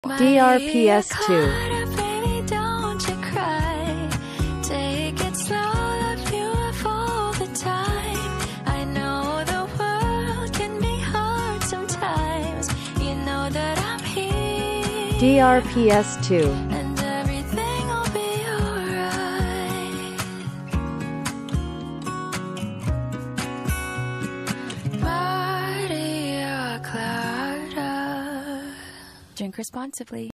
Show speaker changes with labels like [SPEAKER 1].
[SPEAKER 1] DRPS Two.
[SPEAKER 2] Baby, don't you cry. Take it slow, love you up all the time. I know the world can be hard sometimes. You know that I'm here.
[SPEAKER 1] DRPS Two.
[SPEAKER 2] And everything will be alright. Maria Clara. Drink responsibly.